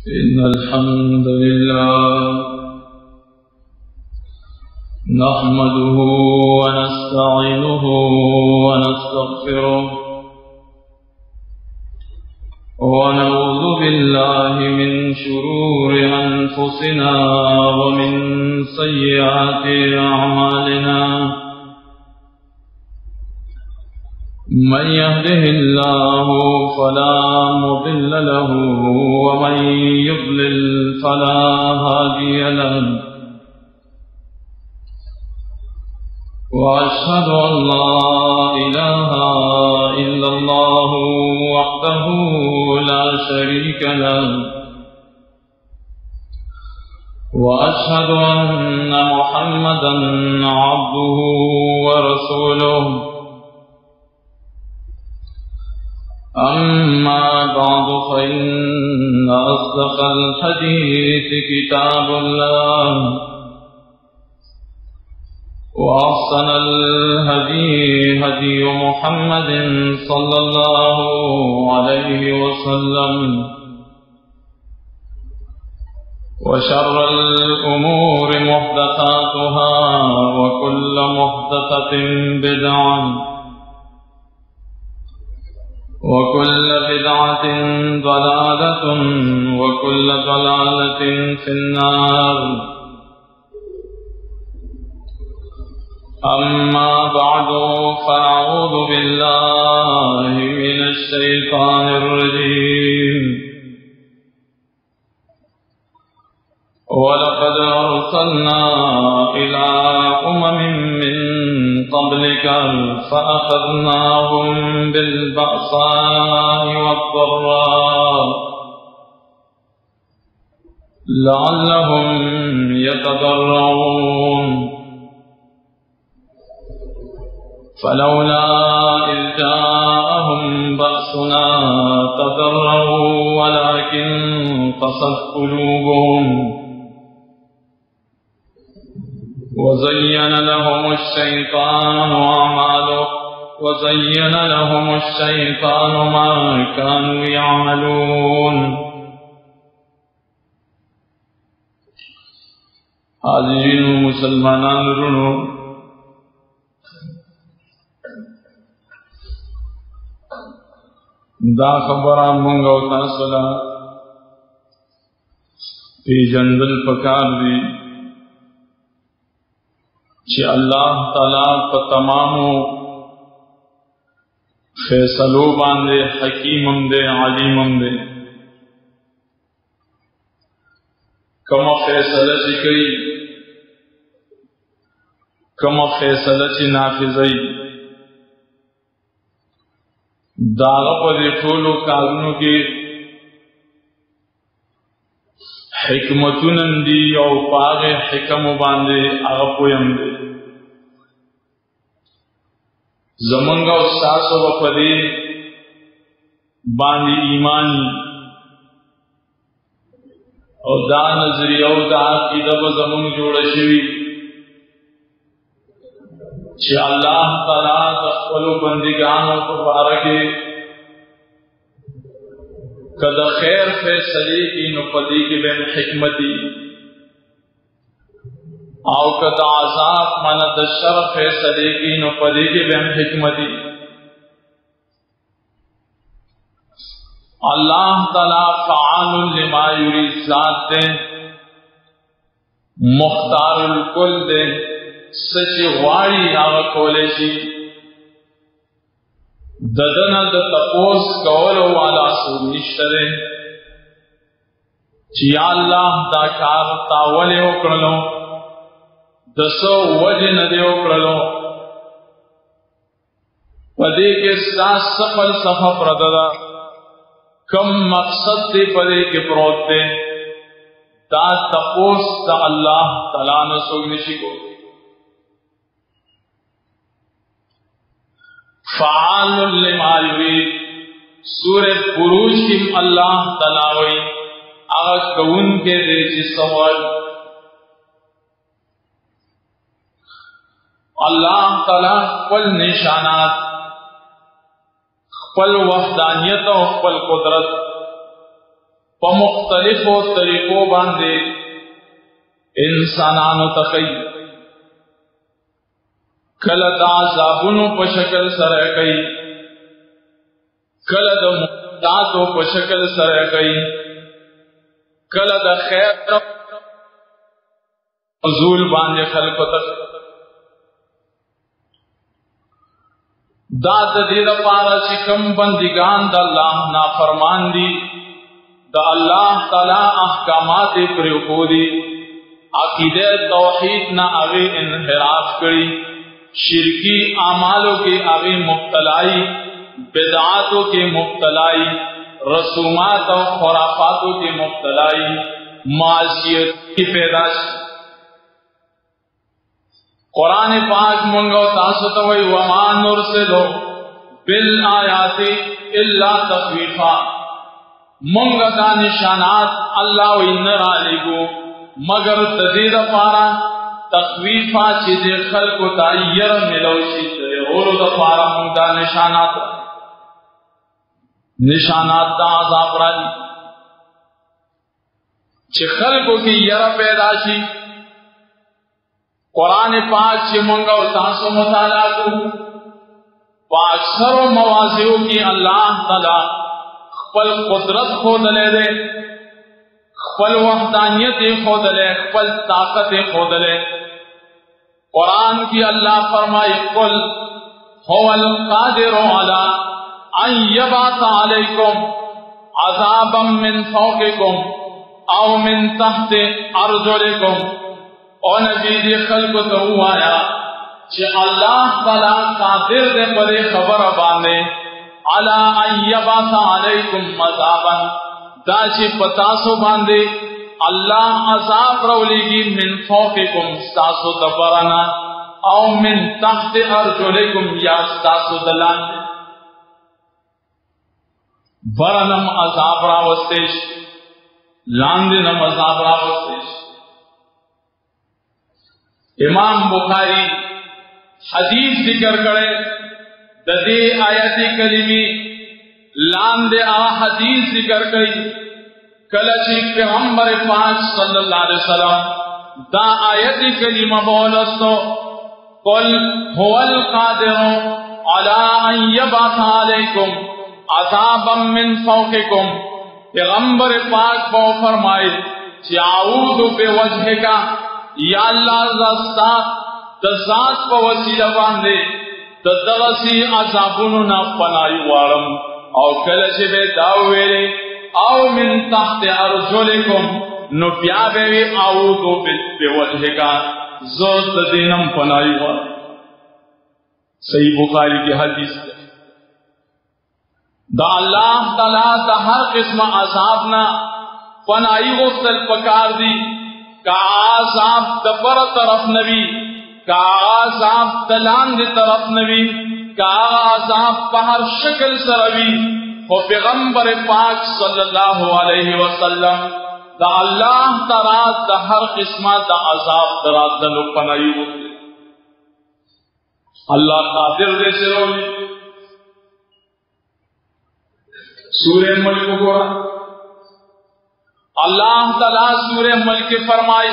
إن الحمد لله نحمده ونستعينه ونستغفره ونعوذ بالله من شرور أنفسنا ومن سيئات أعمالنا من يهده الله فلا مضل له ومن يضلل فلا هادي له وأشهد أن لا إله إلا الله وحده لا شريك له وأشهد أن محمدا عبده ورسوله أما بعد فإن أصدق الحديث كتاب الله وأحسن الهدي هدي محمد صلى الله عليه وسلم وشر الأمور محدثاتها وكل محدثة بدعة وكل بدعة ضلالة وكل ضلالة في النار. أما بعد فأعوذ بالله من الشيطان الرجيم. ولقد أرسلنا إلى أمم من قبلك فأخذناهم بالبأساء والضراء لعلهم يتضرعون فلولا إذ جاءهم بأسنا تضرعوا ولكن قست قلوبهم وزين لهم الشيطان ما كانوا يعملون. حاضرین مسلمانان رونو، دا خبره مونږ او تاسو له پیژندل پکار دي چې الله تعالی په تمامو فیصلو باندې حکیم هم دی، علیم هم دی. کومه فیصله چې کوي، کومه فیصله چې نافذوي، دا په دې ټولو کارونو کې حکمتونه دي او پاغه حکم باندې هغه پویم دي. زمونږ او تاسو په دې باندې ایمان او دا نظریه او دا عقیده به زمونږ جوړه شي چې الله تعالی د خپل بندګانو په باره کې کله خیر فیصله کی نو پدې کې به حکمتي او کله عذاب معنا د شر فیصله کی نو پدې کې به حکمتي. الله تعالی فعال لما یرید ذات دے، مختار الکل دے، سچ غواړي هغه کولای شي. ددنه د تپوس کولو والا څوک نشته دی چې یا الله دا کار تا ولې وکړلو، د څه وجې نه دی وکړلو. په دې کې ستاسو فلسفه پرته ده، کوم مقصد دی په دې کې پروت دی، دا تپوس د الله تعالی نه څوک نشي کولی. فعال لما یرید سورۃ بروج کی اللہ تعالی وی آغاز کون کے دے جس سوال اللہ تعالی قل نشانات خپل وحدانیت او خپل قدرت په مختلفو طریقو باندې انسانانو ته کوي. کله د عذابونو په شکل سره کوي، کله د مقداتو په شکل سره کوي، کله د خیر حضور باندې خلق ته. دا د دې لپاره چې کوم بندگان د الله نافرمان دي، د الله تعالی احکامات پرې کوي، عقیده توحید نه هغه انحراف کړي، شرکی اعمالوں کے آگے مبتلائی، بدعاتوں کے مبتلائی، رسومات اور خرافاتوں کے مبتلائی، معاشیت کی پیدائش. قرآن پاک منگو تاسطوئی وما نرسلو بالآیات الا تخویفا، منگا دا نشانات اللہ و انر علیگو مگر تزید پارا تخویفا چی دے خلق و تایر ملوشی ترے غورو دا پارا مونگا نشانات دا عذاب راجی چی خلقو کی یر پیدا شی. قرآن پاک چی مونگا و تاسو مطالعہ کو پاکثر و موازیوں کی اللہ تعالی خپل قدرت خود لے دے، خپل وحدانیت خود لے، خپل طاقت خود لے. قرآن کی اللہ فرمائی قل هو القادر على ان يبعث عليكم عذابا من فوقكم او من تحت ارجلكم. او نبی دی خلق تو آیا کہ اللہ تعالی قادر دے بڑے خبر باندے على ان يبعث عليكم عذابا دا چی پتاسو باندے اللہ عذاب رولیگی من فوقکم ستاسو دبرنا او من تحت ارجلکم یا ستاسو دلان برنم عذاب راوستیش لاندنم عذاب راوستیش. امام بخاری حدیث ذکر کرے ددی آیتی کلیمی لاندے حدیث ذکر کری کلچی پیغمبر پاک صلی اللہ علیہ وسلم دا آیت کریمہ بولستو قل هو القادر على ان يبعث عليكم عذابا من فوقكم. پیغمبر پاک کو فرمائے کہ اعوذ بوجهك یا اللہ زستا ذات په وسیلہ باندې د درسي عذابونو نه پناهي واړم. او کله چې به دا ویلې او من تحت ارجلکم نو بیا به اعوذ بوجهک زوت دینم پناهي واړم. صحیح بخاری کی حدیث ہے. دا اللہ تعالی دا ہر قسم عذاب نہ پناہی غسل پکار دی. کا عذاب دبر طرف نبی، کا عذاب دلان دی طرف نبی، کا عذاب پہر شکل سروی. و پیغمبر پاک صلی اللہ علیہ وسلم دا اللہ تعالی دا ہر قسم دا عذاب درات دلو پناہی غسل. اللہ قادر دے سے رولی. سورہ ملک کو اللہ تعالی سورہ ملک فرمائی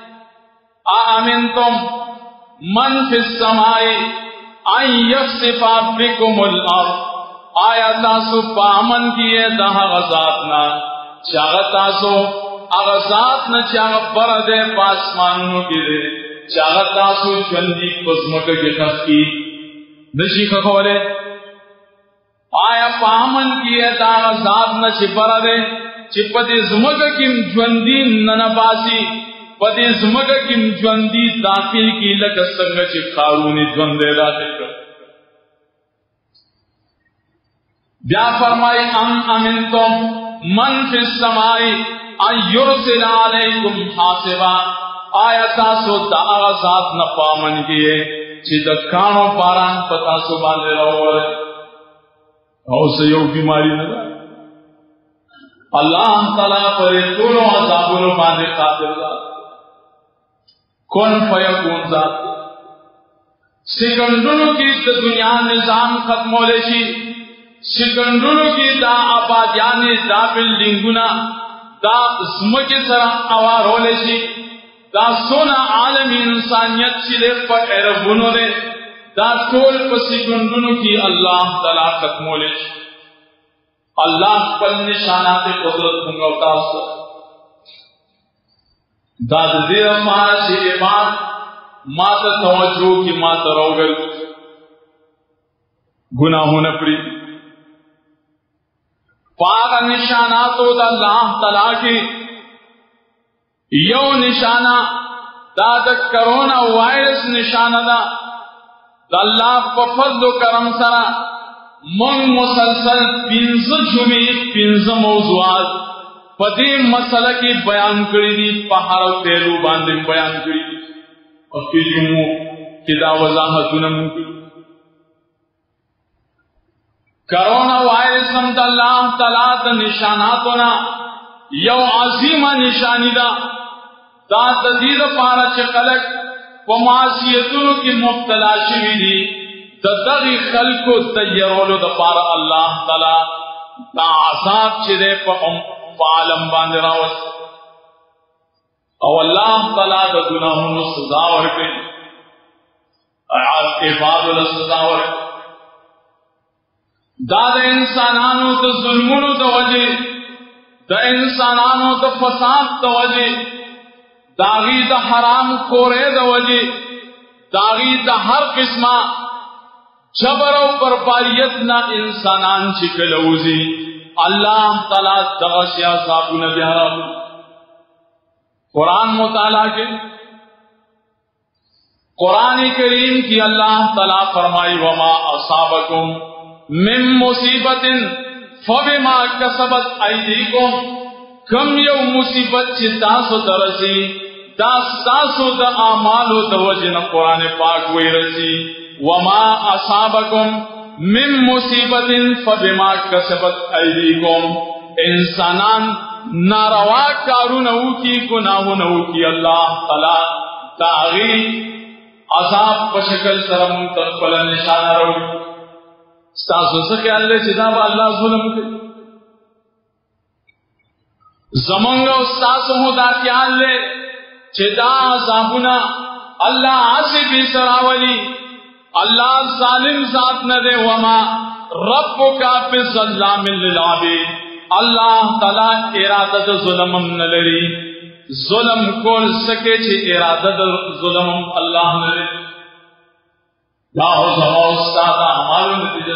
آمنتم من فی السماء ان یخسف بکم الارض. آیا تاسو پامن کیے دہ غزاتنا چاہ تاسو اغزاتنا چاہ بردے پاسمانوں کی دے چاہ تاسو چندی قسمک کی خفی نشی خخولے. آیا پامن کیے دا غزات نہ چپر دے چپتی زمگ کم جوندی ننباسی پتی زمگ کم جوندی داخل کی لکستنگ چپ خارونی جوندے داخل کر. بیا فرمائی امنتم من فی السماء ان یرسل علیکم حاصبا. آیا تاسو دا غزات نہ پامن کیے چی دکانو پاران پتا سبانے رہو او سے یو بیماری نہ. اللہ تعالیٰ پر دونوں عذابوں باندې قادر ذات کون فیکون ذات. سیکنڈونو کی دا دنیا نظام ختم ہو لیشی، سیکنڈونو کی دا آبادیانی دا بلڈنگونا دا اسمکی سرا اوارولے شی دا سونا عالم انسانیت چلے پا عربونو دے دا ټول په سکندونو کی اللہ تعالی ختمولے شی اللہ پل نشانات قدرت منگو تاسو دا دیر مانا سی ایمان ماتا توجہ کی ماتا روگل گناہوں نپری پاک نشاناتو دا اللہ تعالی کی یو نشانہ دا دا کرونا وائرس نشانہ دا اللہ پا فضل و کرم سرا من مسلسل 15 جمعی 15 موضوعات پدی مسئلہ کی بیان کری دی پہاڑ و تیلو باندے بیان کری دی اور پھر جمعو کی دا وضاحتون ممکن کرونا وائرس ہم دا اللہ تعالیٰ دا نشاناتونا یو عظیمہ نشانی دا دا تزید پارا چکلک ومعصیتونو کی مبتلا شوی دی دا دغی خلقو تیرولو دا پارا اللہ تعالیٰ دا عذاب چرے پا عالم باندے راوس او اللہ تعالیٰ دا گناہوں سزا ورکے عباد اللہ سزا ورکے دا انسانانو دا ظلمونو دا وجہ دا انسانانو دا فساد دا وجہ داغی دا حرام کورے دا وجہ داغی دا ہر قسمہ جبر و بربریت نا انسانان چکلوزی اللہ تعالیٰ دغشی عذابون بیارا قرآن مطالعہ کے قرآن کریم کی اللہ تعالیٰ فرمائی وما اصابکم من مصیبت فبما کسبت ایدیکم کم یو مصیبت چی تاسو درسی تاسو دا اعمالو دا وجن قرآن پاک وی رسی وما اصابکم من مصیبت فبما کسبت ایدیکم انسانان ناروا کارونو کی گناہونو کی اللہ تعالی تاغی عذاب پشکل سرم تقبل نشانہ رو ستاسو سکے اللہ چیزا با اللہ ظلم کے زمانگا استاسو ہو دا کیان لے چیزا عذابنا اللہ عاصی بی سراولی اللہ ظالم ذات نہ دے وما ربکا فی ظلام للعبید اللہ تعالی ارادت ظلمم نلری ظلم کول سکے چی ارادت ظلمم اللہ نلری یا ہو زمان استادا ہمارو نتیجہ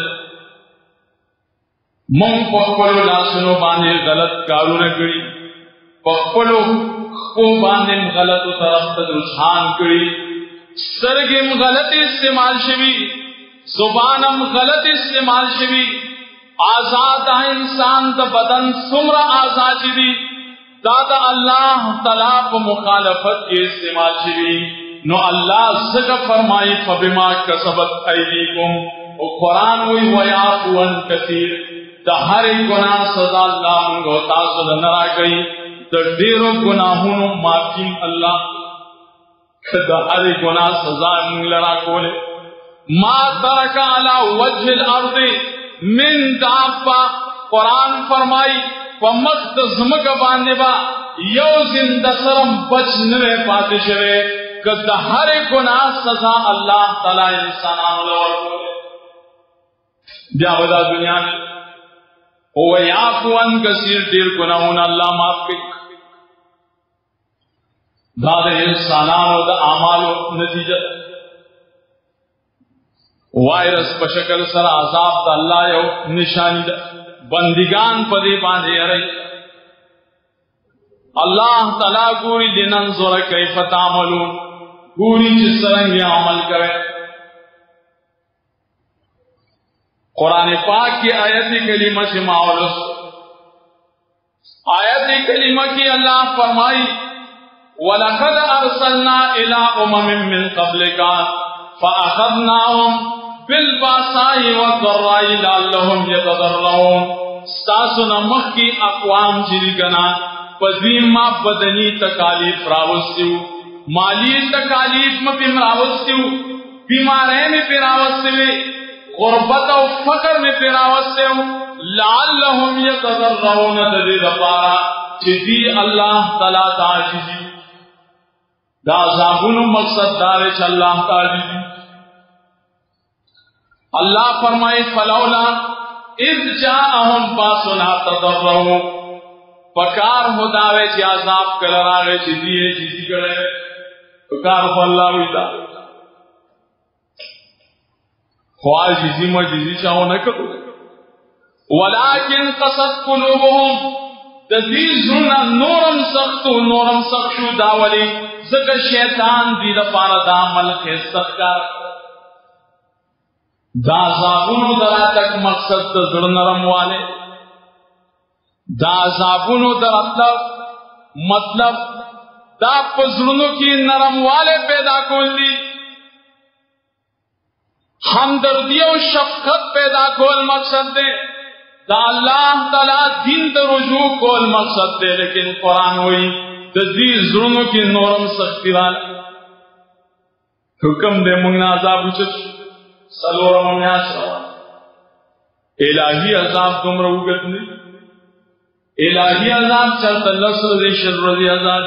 من پخپلو لاسنو باندے غلط کارو نکڑی پخپلو خو باندے غلط و طرف تدرسان کری سرگم غلط استعمال شوی زبانم غلط استعمال شوی آزاد انسان دا بدن سمر آزاد شوی دادا اللہ تعالیٰ کو مخالفت کے استعمال شوی نو اللہ زکا فرمائی فبما کسبت ایدیکم و قرآن وی ویعفو عن کثیر دا ہر گناہ سزا اللہ منگو تاثر نرا گئی دا دیرو گناہونو معافیم اللہ دا ہر گناہ سزا منگ لڑا کولے ما ترک علی وجہ الارض من دابا قرآن فرمائی فمقت زمک باندے با یو زندہ سرم بچ نوے پاتے شوے کہ دا ہر گناہ سزا اللہ تعالی انسانان لور کولے بیا ودا دنیا میں وَيَعْفُوَ عَنْ كَثِيرٍ دیر گناہون اللہ معاف کی دا انسانانو دا اعمالو نتیجہ وائرس پشکل سر عذاب دا اللہ یو نشانی دا بندگان پدے باندھے رہی اللہ تعالیٰ گوری لننظر کیف تعملون گوری جس طرح عمل کرے قرآن پاک کی آیت کلیمہ سے معولس آیت کلیمہ کی اللہ فرمائی وَلَقَدْ أَرْسَلْنَا إِلَىٰ أُمَمٍ مِّن قَبْلِكَ فَأَخَذْنَاهُمْ بِالْبَأْسَاءِ وَالضَّرَّاءِ لَعَلَّهُمْ يَتَضَرَّعُونَ ستاسونا مخ کی اقوام چیری کنا پذیم بدنی تکالیف راوستیو مالی تکالیف مپیم راوستیو بیمارے میں پی راوستیوے غربت و فقر میں پی راوستیو لعلہم یتضرعون دلی دپارا چیزی اللہ تعالی تعجیزی دا عذابونو مقصد دارے چا اللہ تعجیزی. اللہ فرمائے فلولا اذ جاءهم باسنا تضرعوا پکار ہداوے چی عذاب کلر آگے چیزی چیزی کرے پکار ہو اللہ ویدہ خواہ چیزی مجیزی چاہو نکتو ولیکن قصد قلوبهم تزیزونا نورم سختو داولی ذکر شیطان دید پارا دامل خیستت کار دا عذابونو درا تک مقصد تزر نرم والے دا عذابونو درا مطلب دا پزرنو کی نرم والے پیدا کول دی ہمدردی و شفقت پیدا کول مقصد دے دا اللہ تعالی دین در رجوع کول مقصد دے. لیکن قرآن ہوئی دزی زرنو کی نورم سختی والا حکم دے منگنا عذاب اچھت سلورم امیاس روا الہی عذاب تم رو گتنی الہی عذاب چلتا لسر دے شر رضی عذاب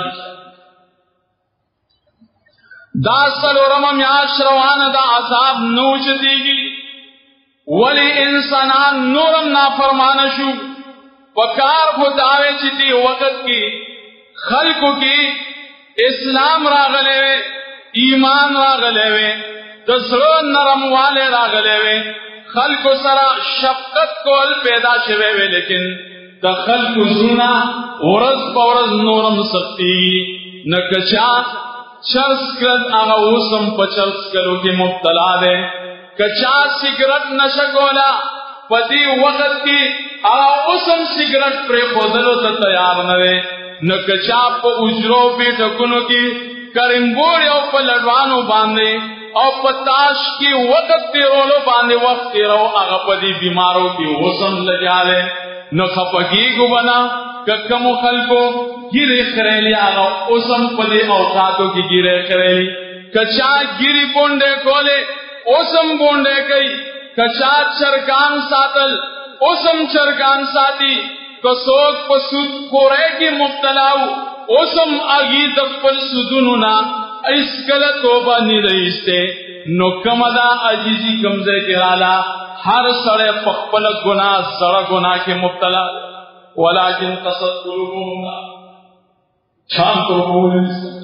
دا سلورم امیاس روان دا عذاب نوچ دیگی ولی انسانان نورم نافرمانشو پکار خداوے چیتی وقت کی خلقو کی اسلام راغلے وے ایمان راغلے وے دسرو نرم والے راغلے وے خلق سرا شفقت کول پیدا شوے وے. لیکن دا خلق زونا ورز پورز نورم سختی نکچا چرس کرد آغا اوسم پچرس کرو کی مبتلا دے کچا سگرٹ نشکولا پتی وقت کی آغا اوسم سگرٹ پر خودلو تا تیار نوے نکچا پا اجرو بیٹکنو کی کرمبور یو پا لڑوانو باندے او پتاش کی وقت تیرولو باندے وقت تیرو آغا پدی بیماروں کی غسم لجالے نخفگی گو بنا ککمو خلقو گیرے خریلی آغا اسم پدی اوقاتوں کی گیرے خریلی کچا گیری بونڈے کولے اسم بونڈے کئی کچا چرکان ساتل اسم چرکان ساتی کسوک پسود کورے کی مبتلاو اسم آگی دفل سدونونا اس کل توبہ نہیں رئیستے نو کمدا عجیزی کمزے کرالا ہر سڑے پخپل گناہ سڑا گناہ کے مبتلا ولیکن قصد قلوبهم چھان تو بولی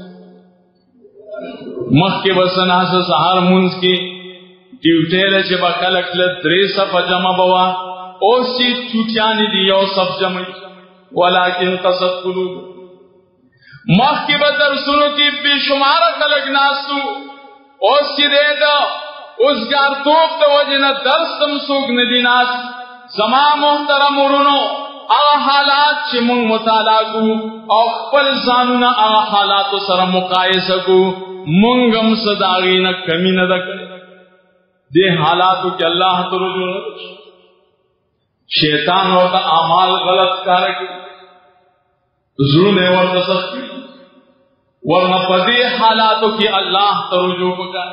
مخ کے بسنا سے سہار منز کی ڈیوٹیلے چبا کلک لدریسا پا جمع بوا اوسی چوٹیانی دیو سب جمعی ولیکن قصد قلوبهم مخ کی بدر سنو کی بے شمار خلق ناسو اس کی دے دا اس گار توب دا وجنا درس تم سوگ ندی ناس زمان محترم ورنو آغا حالات چی منگ مطالعہ کو او خپل زانونا آغا حالاتو سر مقایسہ کو منگم صداغینا کمی ندکر دے حالاتو کہ اللہ تو رجوع ندکر شیطان ہوتا اعمال غلط کارکی ظلم ورد سختی ورنہ پدی حالاتوں کی اللہ ترجو بکا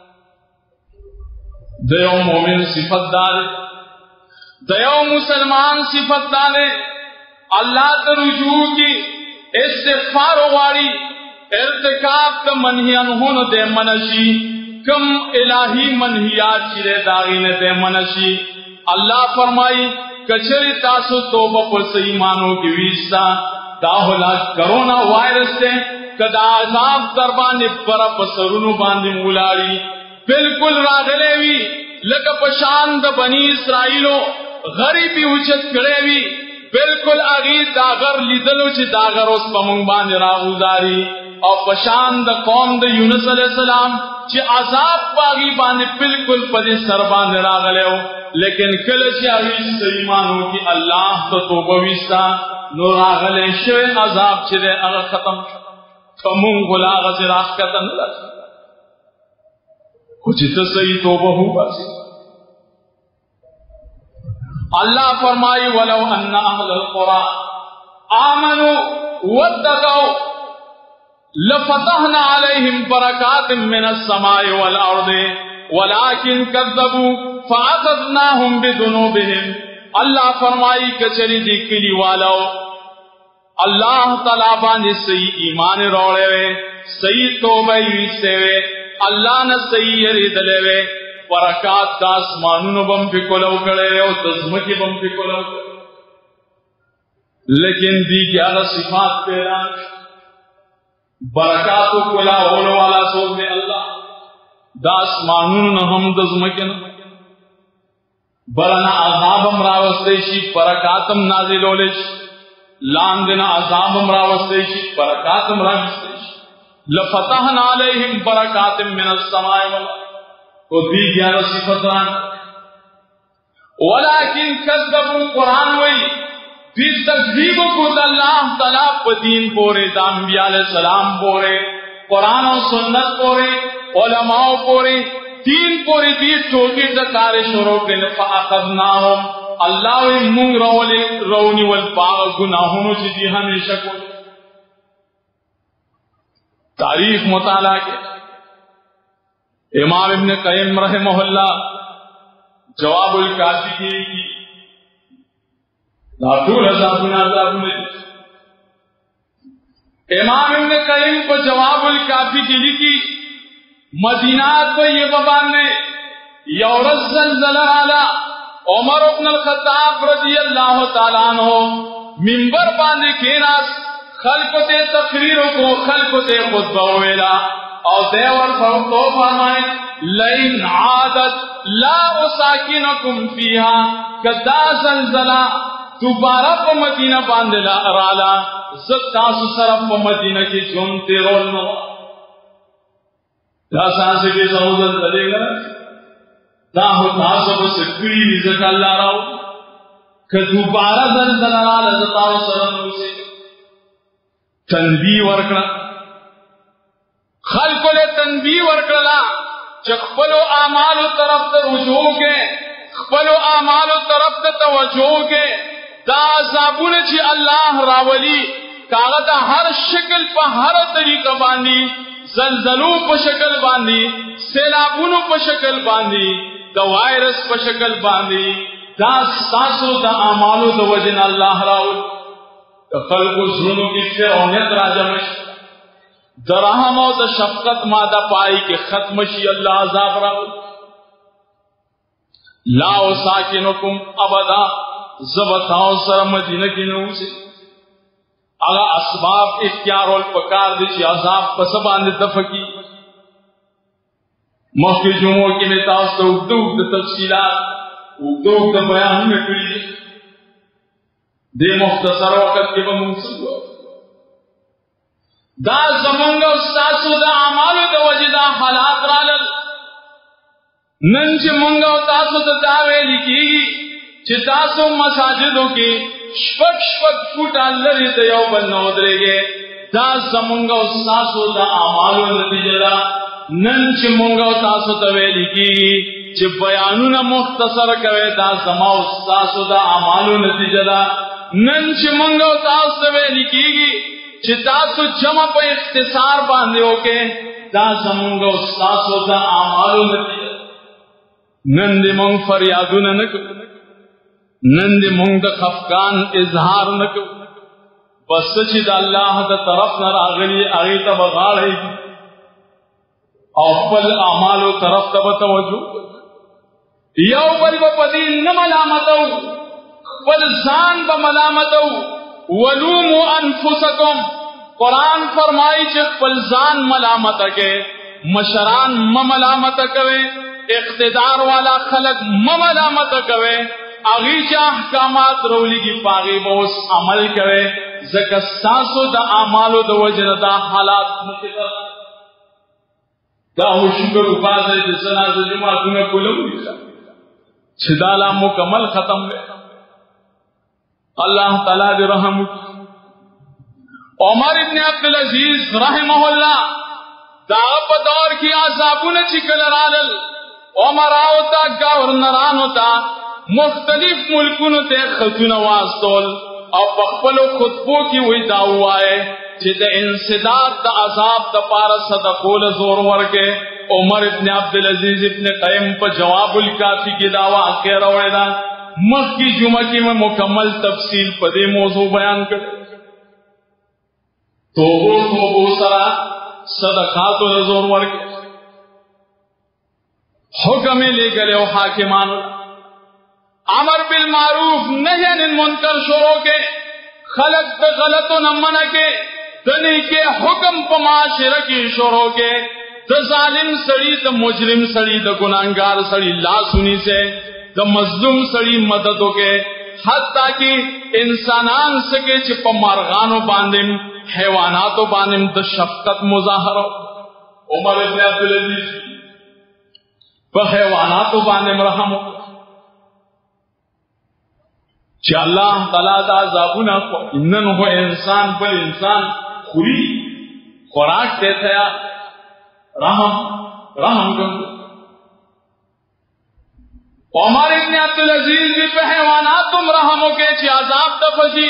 دیو مومن صفت دارے دیو مسلمان صفت دارے اللہ ترجو کی استغفار واری ارتکاب تا منہیان ہون دے منشی کم الہی منہیات چرے داغین دے منشی. اللہ فرمائی کچری تاسو توبہ پر ایمانوں کی ویستا داہلا کرونا وائرس سے کدا عذاب دربانی پرا پسرونو باندی مولاری بالکل راغلےوی لکا پشاند بنی اسرائیلو غریبی اچت کڑےوی بالکل اغید داغر لیدلو چی داغر اس پمونگ باندی راغوزاری اور پشاند قوم دا یونس علیہ السلام چی عذاب باغی باندی بالکل پدی سر باندی راغلےو. لیکن کلچی اغید سیمانو کی اللہ تو توبویستا نور آغلے شوئے عذاب چرے اغا ختم کمون غلاغ سے راہ کتا نلک کچھ تسئی توبہ ہو باسی. اللہ فرمائی ولو ان اہل القرآن آمنوا واتقوا لفتحنا علیہم برکات من السماء والارض ولكن كذبوا فاخذناهم بذنوبهم. اللہ فرمائی کچری دی کلی والو अल्लाह ताला बांधे सही ईमान रोड़े वे, सही तोबा वीस्ते वे, अल्लाह न सही यरीदले वे, बरकात का आसमानों बम फिकोलो करे और तस्मकी बम फिकोलो करे। लेकिन दी 11 सिफात पेरा बरकातों कोला होने वाला सोच में अल्लाह दास मानून हम तस्मकी न बरना अजाबम रावस्तेशी बरकातम नाजिलोलेश लांदिना अजाबम रावस्तेशी बरकातम रावस्तेशी लफतहना अलैहिम बरकातिम मिनस समाए वल तो दी 11 सिफतान वलाकिन कज़्ज़बू कुरान वही फिर तकज़ीब को अल्लाह तआला पदीन पोरे अंबिया अलैहि सलाम पोरे कुरान और सुन्नत पोरे उलमा पोरे तीन पोरे दी टोके ज़कार शुरू के फ़अख़ज़नाहुम अल्लाह मुंग रौनी वल पाग गुनाहों से दी हमेशा को तारीख मुताला के इमाम इब्न क़य्यिम रहमहुल्लाह जवाबुल काफी की लातूल इमाम इब्न क़य्यिम को जवाबुल काफी की लिखी मदीना तो ये बबान ने यौरस ज़लज़ला वाला उमर इब्न अल-खत्ताब रज़ियल्लाहु ताला अन्हु मिंबर बांधे के नास खल्क़ते तकरीरों को खल्क़ते खुतबा वेला और देवर फरतो फरमाए लइन आदत ला उसाकिनकुम फीहा कदा ज़लज़ला दोबारा प मदीना बांधला राला ज़तासु सरफ प मदीना की झुमते रोलनो दासास के सौदल चलेगा दाहो दासो से क्री ज़कल्ला राव क दोबारा ज़लज़ला राला ज़तासु सरफ से तनबी वर्कना खल्कुल तनबी वर्कला चखपलो आमालो तरफ त रुजू के खपलो आमालो तरफ त तवज्जो के दा अज़ाबुन ची अल्लाह रावली कागदा हर शक्ल पर हर तरीका बांधी ज़लज़लो पर शक्ल बांधी सैलाबुनो पर शक्ल बांधी द वायरस पर शक्ल बांधी दा सासो दा आमालो द वजन अल्लाह रावल खल्को जुनू की फिरौनियत राजमश दरहम और द शफकत मादा पाई के खत्मशी अल्लाह अज़ाब रावल लाओ साकिनुकुम अबदा ज़बताओ सर मदीना की नू से अला असबाब इख्तियार और पकार दिशी अज़ाब पसबान दफकी मौके जुमो की नेताओं से उद्योग तफसीलात उद्योग बयान में करी दे मुख्तसर वक़्त के बमुंसुआ दा ज़मंगा सासु दा अमाल दा वजदा हालात रालल नंच मंगा तासु दा दावे लिखी चितासु मसाजिदों के शपक फुट अल्लरी दा यो बनोदरेगे दा ज़मंगा सासु दा अमाल नतीजा नंच मंगा तासु दा वे लिखी च बयानु न मुख्तसर कवे दा ज़माओ सासु दा अमाल नतीजा नंच मंगा तासु वे लिखी चितासु जमा पे इख्तिसार बांधे होके दा ज़मंगा सासु दा अमाल नतीजा नंदे मंग फरियादू न नंदे मंग द खफकान इजहार न बस चिद अल्लाह द तरफ न रागली आगे तब गाड़े और पल अमालो तरफ तब तवज्जो यौ बल बदी न मलामतो पल जान ब मलामतो वलूमु अनफुसकुम कुरान फरमाई च पल जान मलामत के मशरान मलामत कवे इख्तिदार वाला खलक मलामत कवे अगीचा अहकामात रौली की पागी बोस अमल कवे ज़का सासो दा अमालो दा वजन दा हालात मुकदर दा हो शुक्र उपास है जिसना जुमा तुने कुलम लिखा छिदाला मुकम्मल खत्म है अल्लाह ताला दे रहम उमर इब्न अब्दुल अजीज रहमहुल्लाह दाब दौर की आज़ाबुन चिकल रालल उमर होता गवर्नरान होता मुख्तलिफ मुल्कुन ते खतुन वास्तोल और बखपलो खुतबों की हुई दावा है जिद इंसिदात द अजाब द पार सदकोल जोर वर्गे उमर इब्न अब्दुल अजीज इब्न क़य्यिम पर जवाबुल काफी की दावा कह रहा मक्की जुमा की में मुकम्मल तफसील पदे मौजू बयान कर توبو سرا صدقاتو نزور ورک حکم لے گلے حاکمانو امر بالمعروف نہی عن المنکر شروع کے خلق دا غلطو نمنا کے دنی کے حکم پا معاشرہ کی شروع کے دا ظالم سڑی دا مجرم سڑی دا گناہگار سڑی لا سنی سے دا مظلوم سڑی مددوں کے حتیٰ کہ انسانان سکے چھ پا مرغانو باندیم حیواناتو باندیم دا شفقت مظاہرہ عمر ابن عبدالعزیز پا حیواناتو باندیم رحمو چھ اللہ تعالیٰ دا عذابونا انن ہو انسان پر انسان خوری خوراک دیتا یا رحم کر عمر ابن عبدالعزیز بھی پہ حیوانات تم رحموں کے چھ عذاب دفجی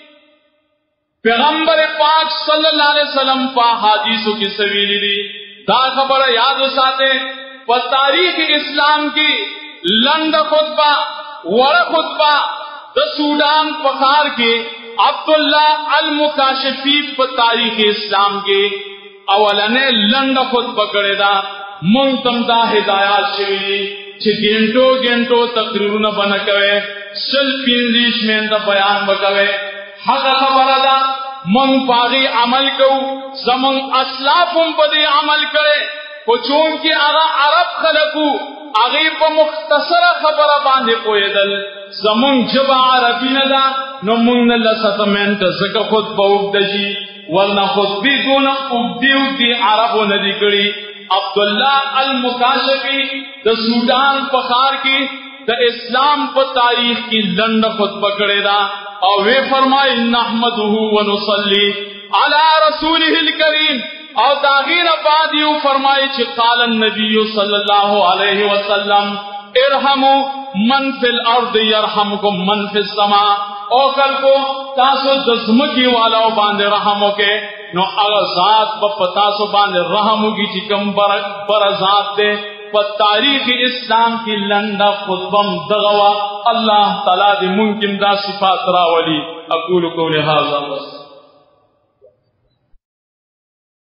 پیغمبر پاک صلی اللہ علیہ وسلم پا حدیثوں کی سویلی دی دا خبر یاد ساتے پا تاریخ اسلام کی لنڈ خطبہ وڑ خطبہ دا سودان پخار کے عبداللہ المکاشفی پا تاریخ اسلام کے اولنے لنڈ خطبہ کرے دا منتم دا ہدایات شویلی چھ گھنٹو گھنٹو تقریرون بنکوے سل پینزیش میں دا بیان بکوے حق خبر دا من پاغی عمل کو زمن اسلافم پدی عمل کرے چون کی اغا عرب خلقو اغی پا مختصر خبر باندے پویدل زمن جب عربی ندا نو منگ لستمنٹ زکا خود با اگدجی ورنہ خود بھی دونا اگدی عربو ندی کری عبداللہ المکاشفی دا سودان پخار کی دا اسلام پا تاریخ کی لنڈ خود پکڑے دا اور وہ فرمائے نحمدہ ونصلی علی رسولہ الکریم اور داغین بعدیو فرمائے چھ قال النبی صلی اللہ علیہ وسلم ارحمو من فی الارض یرحمکم من فی السماء او کل کو تاسو دزمکی والا باندے رحمو کے نو اگر ذات پتاسو باندے رحمو کی چکم بر ذات دے پا تاریخ اسلام کی لنڈا خطبم دغوا اللہ تعالی دی ممکن دا صفات راولی اقول قولی ھذا